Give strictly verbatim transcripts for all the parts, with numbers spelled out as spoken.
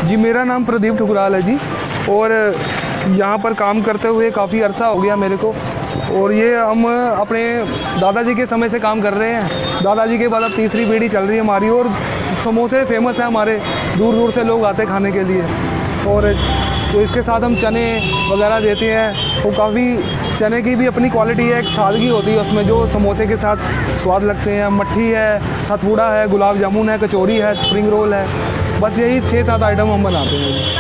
जी मेरा नाम प्रदीप ठुकराल है जी, और यहाँ पर काम करते हुए काफ़ी अरसा हो गया मेरे को। और ये हम अपने दादाजी के समय से काम कर रहे हैं। दादाजी के बाद अब तीसरी पीढ़ी चल रही है हमारी, और समोसे फेमस है हमारे, दूर दूर से लोग आते हैं खाने के लिए। और जो इसके साथ हम चने वगैरह देते हैं, वो काफ़ी चने की भी अपनी क्वालिटी है, एक सादगी होती है उसमें जो समोसे के साथ स्वाद लगते हैं। मट्ठी है, सतपुड़ा है, गुलाब जामुन है, कचौरी है, स्प्रिंग रोल है, बस यही छः सात आइटम हम बनाते हैं।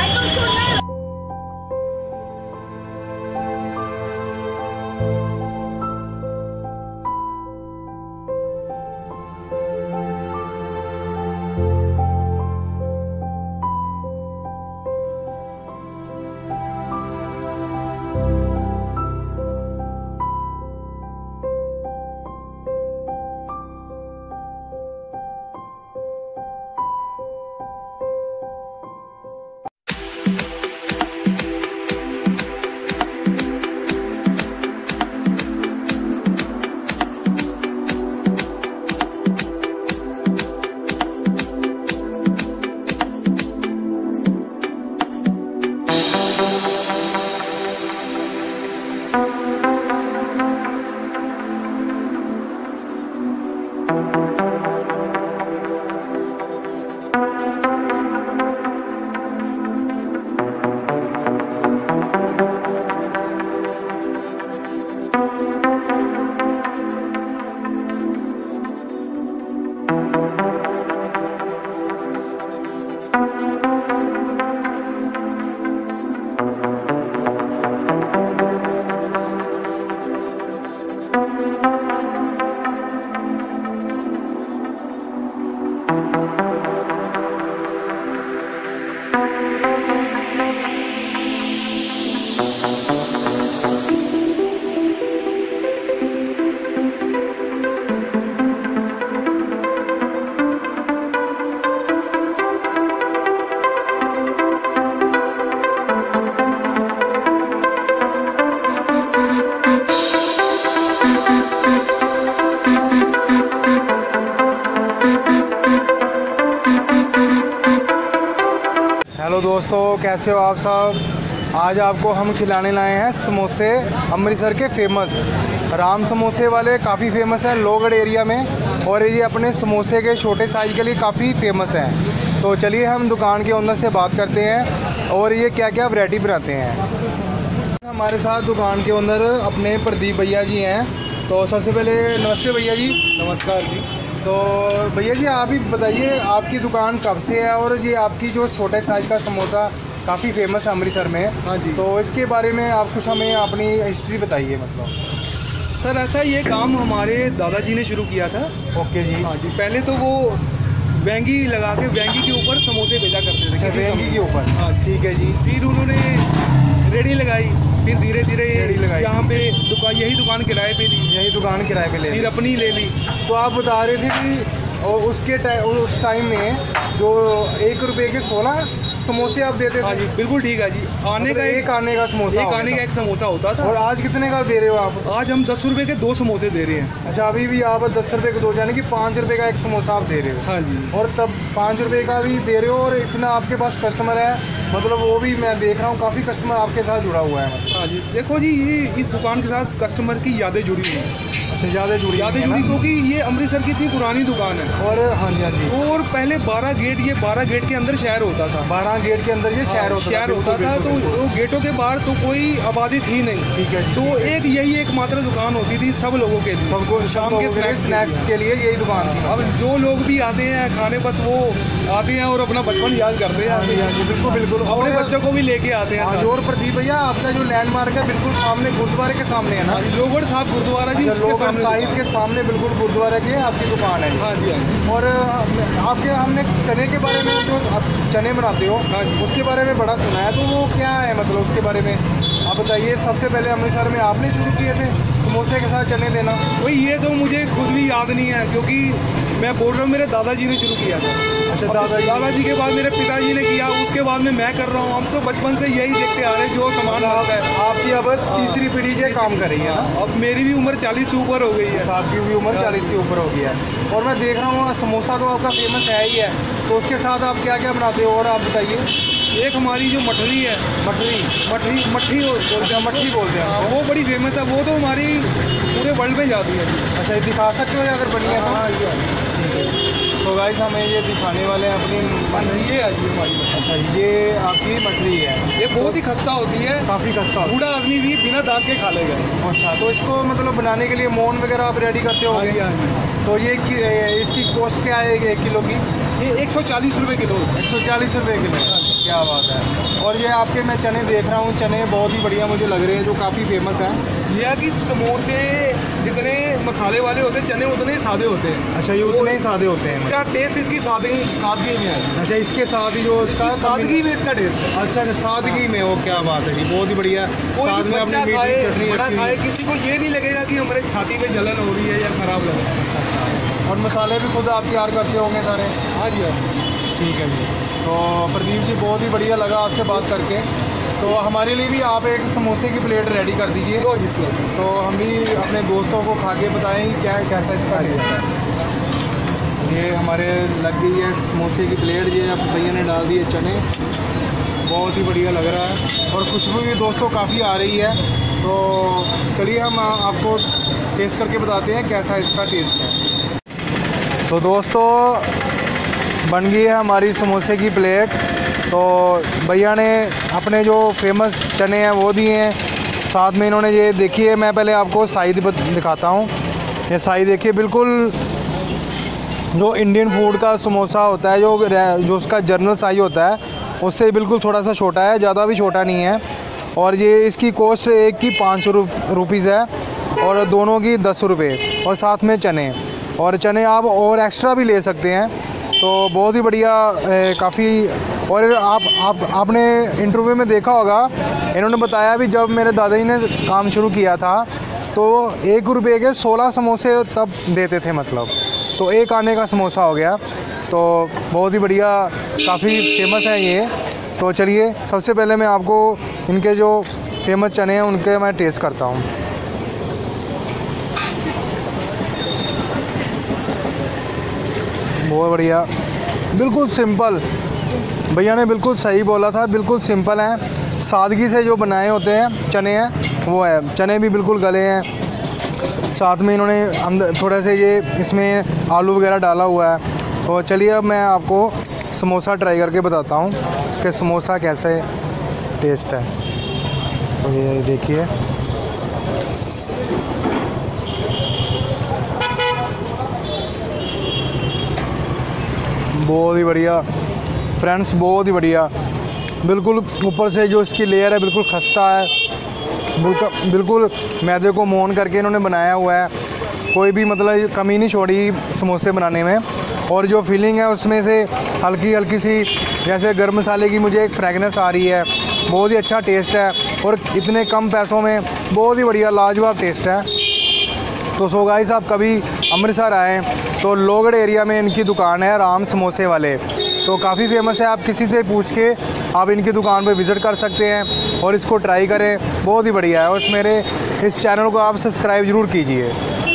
हेलो दोस्तों, कैसे हो आप सब। आज आपको हम खिलाने लाए हैं समोसे अमृतसर के फेमस राम समोसे वाले। काफ़ी फेमस है लोहगढ़ एरिया में, और ये अपने समोसे के छोटे साइज़ के लिए काफ़ी फेमस हैं। तो चलिए हम दुकान के ओनर से बात करते हैं और ये क्या क्या वैरायटी बनाते हैं। हमारे साथ दुकान के ओनर अपने प्रदीप भैया जी हैं। तो सबसे पहले नमस्ते भैया जी। नमस्कार जी। तो भैया जी आप ही बताइए, आपकी दुकान कब से है, और ये आपकी जो छोटे साइज़ का समोसा काफ़ी फेमस है अमृतसर में। हाँ जी। तो इसके बारे में आप कुछ हमें अपनी हिस्ट्री बताइए। मतलब सर ऐसा ये काम हमारे दादाजी ने शुरू किया था। ओके जी। हाँ जी, पहले तो वो वेंगी लगा के वेंगी के ऊपर समोसे भेजा करते थे। अच्छा, वेंगी के ऊपर। हाँ ठीक है जी। फिर उन्होंने रेडी लगाई, फिर धीरे धीरे रेडी लगाई। यहाँ पे दुकान, यही दुकान किराए पे ली, यही दुकान किराए पे ले ली। फिर अपनी ले ली। तो आप बता रहे थे कि और उसके टाइम उस टाइम में जो एक रुपए के सोलह समोसे आप देते थे। हाँ जी, बिल्कुल ठीक है जी। आने मतलब का एक आने का समोसा, एक आने का एक समोसा होता था। और आज कितने का दे रहे हो आप? आज हम दस रुपए के दो समोसे दे रहे हैं। अच्छा, अभी भी आप दस रुपए के दो, यानी कि पाँच रुपए का एक समोसा आप दे रहे हो। हाँ जी। और तब पाँच रुपए का भी दे रहे हो, और इतना आपके पास कस्टमर है, मतलब वो भी मैं देख रहा हूँ काफ़ी कस्टमर आपके साथ जुड़ा हुआ है। मतलब हाँ जी, देखो जी, ये इस दुकान के साथ कस्टमर की यादें जुड़ी हुई हैं। अच्छा, ज़्यादा जुड़ी यादें जुड़ी क्योंकि ये अमृतसर की इतनी पुरानी दुकान है। और हाँ जी, हाँ जी। और पहले बारह गेट, ये बारह गेट के अंदर शहर होता था। बारह गेट के अंदर ये शहर होता शहर होता था। तो वो गेटों के बाहर तो कोई आबादी थी नहीं। ठीक है। तो एक यही एकमात्र दुकान होती थी सब लोगों के लिए, सबको शाम के स्नैक्स स्नैक्स के लिए यही दुकान थी। अब जो लोग भी आते हैं खाने, बस वो आते हैं और अपना बचपन याद करते हैं। हाँ जी, हाँ जी, बिल्कुल बिल्कुल। अपने बच्चों को भी लेके आते हैं। और प्रदीप भैया, आपका जो लैंडमार्क है बिल्कुल सामने गुरुद्वारे के सामने है ना? लोहगढ़ साहब गुरुद्वारा जी, लोहगढ़ साहिब के सामने बिल्कुल गुरुद्वारे की आपकी दुकान है। हाँ जी, हाँ। और आपके हमने चने के बारे में, जो आप चने बनाते हो, हाँ जी, उसके बारे में बड़ा सुना है। तो वो क्या है, मतलब उसके बारे में आप बताइए। सबसे पहले अमृतसर में आपने शुरू किए थे समोसे के साथ चने देना? वही, ये तो मुझे खुद भी याद नहीं है, क्योंकि मैं बोल रहा हूँ मेरे दादाजी ने शुरू किया था। अच्छा, दादाजी दादाजी के बाद मेरे पिताजी ने किया, उसके बाद में मैं कर रहा हूँ। हम तो बचपन से यही देखते आ रहे हैं जो सामान आता है। आपकी अब तीसरी पीढ़ी से काम कर रही है ना? अब मेरी भी उम्र चालीस से ऊपर हो गई है। आपकी भी उम्र चालीस से ऊपर हो गई है। और मैं देख रहा हूँ समोसा तो आपका फेमस है ही है। तो तो उसके साथ आप क्या क्या बनाते हो और आप बताइए। एक हमारी जो मठरी है, मठरी मठरी मट्ठी बोलते हैं, मठरी बोलते हैं हाँ, उसको। वो बड़ी फेमस है, वो तो हमारी पूरे वर्ल्ड में जाती है। अच्छा, ये दिखा सकते हो अगर बनी है तो? हाँ ये तो गाइस हमें ये दिखाने वाले हैं अपनी मठरी है आज ये हमारी। अच्छा, ये आपकी मठरी है। ये बहुत ही खस्ता होती है, काफ़ी खस्ता होता बूढ़ा आदमी भी बिना दाग के खा लेगा। है। अच्छा, तो इसको मतलब बनाने के लिए मोन वगैरह आप रेडी करते हो? हाँ जी, हाँ जी। तो ये कि- इसकी कॉस्ट क्या है एक किलो की? ये एक सौ चालीस रुपये किलो। एक सौ चालीस रुपये किलो। क्या बात है। और ये आपके मैं चने देख रहा हूँ, चने बहुत ही बढ़िया मुझे लग रहे हैं, जो काफ़ी फेमस हैं। ये है कि समोसे जितने मसाले वाले होते हैं, चने उतने ही सादे होते हैं। अच्छा, ये उतने ही सादे होते हैं। इसका टेस्ट इसकी सादगी सादगी में है। अच्छा, इसके साथ ही जो इसका सादगी में इसका टेस्ट है। अच्छा अच्छा, सादगी में वो क्या बात है जी, बहुत ही बढ़िया। कोई साथ भी में बच्चा अपनी खाए, मीठी चटनी बड़ा रखी हुई। खाए, किसी को ये नहीं लगेगा कि हमारे छाती में जलन हो रही है या खराब लग रहा है। और मसाले भी खुद आप तैयार करते होंगे सारे? हाँ जी, हाँ जी। ठीक है जी। तो प्रदीप जी, बहुत ही बढ़िया लगा आपसे बात करके। तो हमारे लिए भी आप एक समोसे की प्लेट रेडी कर दीजिए, लो जिसको। तो हम भी अपने दोस्तों को खा के बताएं कि क्या कैसा इसका टेस्ट है। ये हमारे लग गई है समोसे की प्लेट, ये अब भैया ने डाल दिए चने, बहुत ही बढ़िया लग रहा है और खुशबू भी दोस्तों काफ़ी आ रही है। तो चलिए हम आपको टेस्ट करके बताते हैं कैसा इसका टेस्ट है। तो दोस्तों, बन गई है हमारी समोसे की प्लेट। तो भैया ने अपने जो फेमस चने हैं वो दिए हैं, साथ में इन्होंने ये देखिए, मैं पहले आपको साइज दिखाता हूँ। ये साइज देखिए, बिल्कुल जो इंडियन फूड का समोसा होता है, जो जो उसका जर्नल साइज होता है, उससे बिल्कुल थोड़ा सा छोटा है, ज़्यादा भी छोटा नहीं है। और ये इसकी कॉस्ट एक की पाँच सौ रुपीज़ है और दोनों की दस रुपये, और साथ में चने, और चने आप और एक्स्ट्रा भी ले सकते हैं। तो बहुत ही बढ़िया, काफ़ी। और आप आप आपने इंटरव्यू में देखा होगा, इन्होंने बताया भी जब मेरे दादाजी ने काम शुरू किया था तो एक रुपये के सोलह समोसे तब देते थे, मतलब तो एक आने का समोसा हो गया। तो बहुत ही बढ़िया, काफ़ी फेमस है ये। तो चलिए, सबसे पहले मैं आपको इनके जो फेमस चने हैं उनके मैं टेस्ट करता हूँ। बहुत बढ़िया, बिल्कुल सिंपल। भैया ने बिल्कुल सही बोला था, बिल्कुल सिंपल है, सादगी से जो बनाए होते हैं चने हैं वो है। चने भी बिल्कुल गले हैं, साथ में इन्होंने अंदर थोड़े से ये इसमें आलू वगैरह डाला हुआ है। तो चलिए, अब मैं आपको समोसा ट्राई करके बताता हूँ कि समोसा कैसे टेस्ट है। तो ये देखिए, बहुत ही बढ़िया फ्रेंड्स, बहुत ही बढ़िया। बिल्कुल ऊपर से जो इसकी लेयर है बिल्कुल खस्ता है, बिल्कुल बिल्कुल मैदे को मोन करके इन्होंने बनाया हुआ है, कोई भी मतलब कमी नहीं छोड़ी समोसे बनाने में। और जो फीलिंग है उसमें से हल्की हल्की सी जैसे गर्म मसाले की मुझे एक फ्रेगनेस आ रही है। बहुत ही अच्छा टेस्ट है और इतने कम पैसों में बहुत ही बढ़िया लाजवाब टेस्ट है। तो सो गाइस, आप कभी अमृतसर आएँ तो लोहगढ़ एरिया में इनकी दुकान है, राम समोसे वाले। तो काफ़ी फेमस है, आप किसी से पूछ के आप इनकी दुकान पे विज़िट कर सकते हैं और इसको ट्राई करें, बहुत ही बढ़िया है। और मेरे इस चैनल को आप सब्सक्राइब ज़रूर कीजिए।